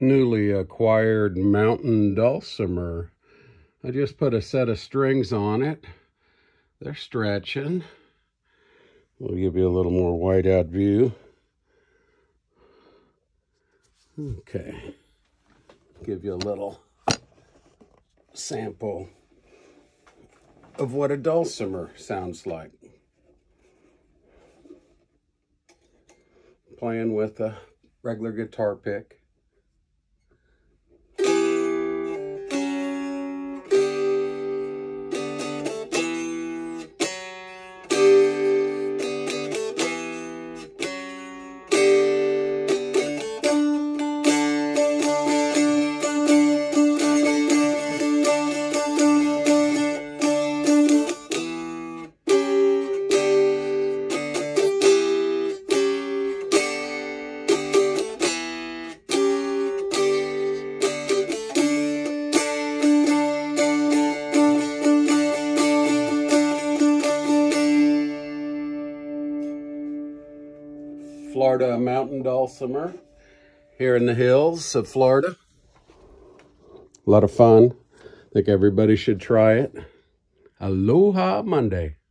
newly acquired mountain dulcimer. I just put a set of strings on it. They're stretching. We'll give you a little more whiteout view. Okay. Give you a little sample of what a dulcimer sounds like. Playing with a regular guitar pick. Florida mountain dulcimer here in the hills of Florida. A lot of fun. I think everybody should try it. Aloha Monday.